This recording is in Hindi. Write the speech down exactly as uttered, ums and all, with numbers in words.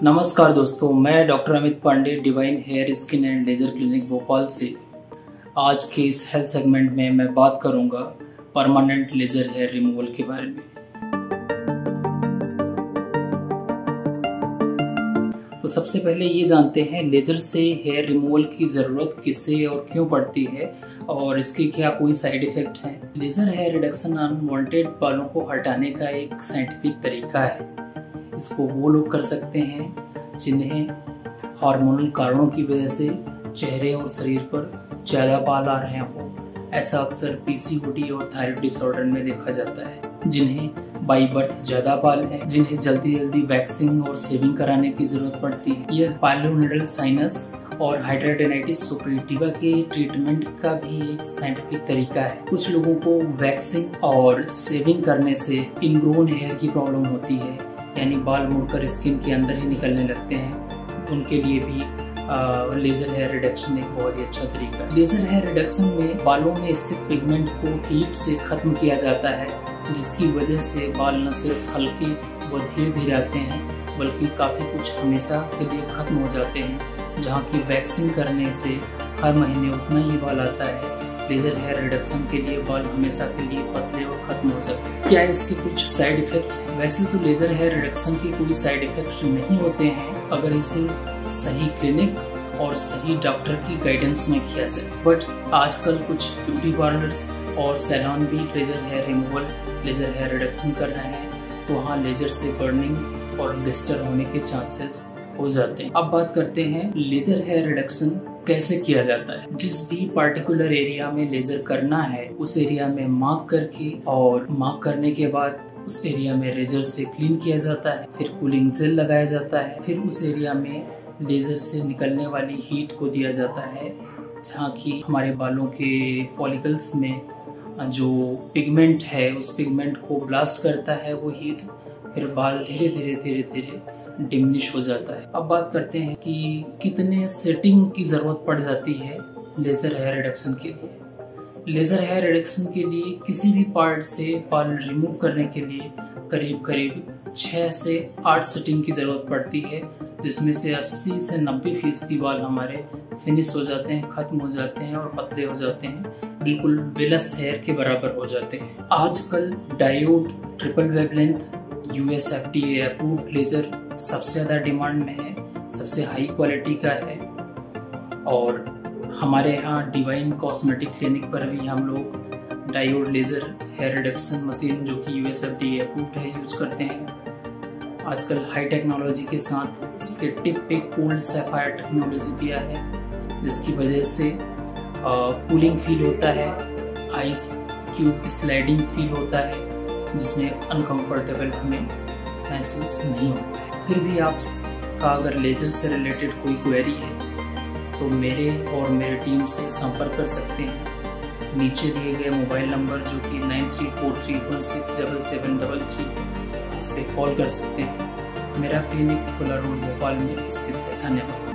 नमस्कार दोस्तों, मैं doctor Amit Pandey divine hair skin and laser clinic Bhopal से आज के इस हेल्थ सेगमेंट में मैं बात करूंगा परमानेंट लेजर हेयर रिमूवल के बारे में। तो सबसे पहले ये जानते हैं लेजर से हेयर रिमूवल की ज़रूरत किसे और क्यों पड़ती है और इसके क्या कोई साइड इफ़ेक्ट हैं। लेजर हेयर रिडक्शन अनवांटेड बालों को हटाने का एक साइंटिफिक तरीका है। इसको वो लोग कर सकते हैं जिन्हें हार्मोनल कारणों की वजह से चेहरे और शरीर पर ज़्यादा बाल आ रहे हों। ऐसा अक्सर पीसीओडी और थायराइड डिसऑर्डर में देखा जाता है। जिन्हें बाई बर्थ ज़्यादा बाल है, जिन्हें जल्दी जल्दी वैक्सिंग और शेविंग कराने की जरूरत पड़ती है। यह पाइलोनेडल साइनस और हाइड्राडेनाइटिस सुपरटिवा के ट्रीटमेंट का भी एक साइंटिफिक तरीका है। कुछ लोगों को वैक्सिंग और शेविंग करने से इनग्रोन हेयर की प्रॉब्लम होती है, यानी बाल मुड़कर स्किन के अंदर ही निकलने लगते हैं। उनके लिए भी आ, लेजर हेयर रिडक्शन एक बहुत ही अच्छा तरीका है। लेजर हेयर रिडक्शन में बालों में स्थित पिगमेंट को हीट से खत्म किया जाता है, जिसकी वजह से बाल न सिर्फ हल्के व धीरे धीरे आते हैं बल्कि काफी कुछ हमेशा के लिए खत्म हो जाते हैं। जहाँ की वैक्सिंग करने से हर महीने उतना ही बाल आता है, लेजर हेयर रिडक्शन के लिए बाल हमेशा के लिए पतले और खत्म हो जाते हैं। क्या इसके कुछ साइड इफेक्ट्स हैं? वैसे तो लेजर हेयर रिडक्शन के कोई साइड इफेक्ट्स नहीं होते हैं अगर इसे सही क्लिनिक और सही डॉक्टर की गाइडेंस में किया जाए। बट आजकल कुछ ब्यूटी पार्लर्स और सैलून भी laser hair removal, laser hair reduction कर रहे हैं, तो वहाँ लेजर से बर्निंग और ब्लिस्टर होने के चांसेस हो जाते हैं। अब बात करते हैं लेजर हेयर रिडक्शन कैसे किया जाता है। जिस भी पार्टिकुलर एरिया में लेजर करना है उस एरिया में मार्क करके और मार्क करने के बाद उस एरिया में रेजर से क्लीन किया जाता है। फिर कूलिंग जेल लगाया जाता है। फिर उस एरिया में लेजर से निकलने वाली हीट को दिया जाता है, जहाँ की हमारे बालों के फॉलिकल्स में जो पिगमेंट है उस पिगमेंट को ब्लास्ट करता है वो हीट। फिर बाल धीरे धीरे धीरे धीरे डिमिनिश हो जाता है। अब बात करते हैं कि कितने सेटिंग की जरूरत पड़ जाती है लेजर हेयर रिडक्शन के लिए। लेजर हेयर रिडक्शन के लिए किसी भी पार्ट से बाल रिमूव करने के लिए करीब करीब छह से आठ सेटिंग की जरूरत पड़ती है, जिसमें से अस्सी से नब्बे फीसदी बाल हमारे फिनिश हो जाते हैं, खत्म हो जाते हैं और पतले हो जाते हैं, बिल्कुल वेलस हेयर के बराबर हो जाते हैं। आजकल diode triple wavelength US FDA approved laser सबसे ज़्यादा डिमांड में है, सबसे हाई क्वालिटी का है। और हमारे यहाँ डिवाइन कॉस्मेटिक क्लिनिक पर भी हम लोग diode laser hair reduction machine जो कि यूएस एफडीए अप्रूव्ड है यूज करते हैं। आजकल हाई टेक्नोलॉजी के साथ उसके टिप पे कोल्ड सैफायर टेक्नोलॉजी दिया है, जिसकी वजह से कूलिंग फील होता है, आइस क्यूब स्लाइडिंग फील होता है, जिसमें अनकंफर्टेबल हमें महसूस नहीं होता है। फिर भी आपका अगर लेजर से रिलेटेड कोई क्वेरी है तो मेरे और मेरे टीम से संपर्क कर सकते हैं। नीचे दिए गए मोबाइल नंबर जो कि nine three four three one six double seven double three, इस पर कॉल कर सकते हैं। मेरा क्लिनिक कोला रोड भोपाल में स्थित है। धन्यवाद।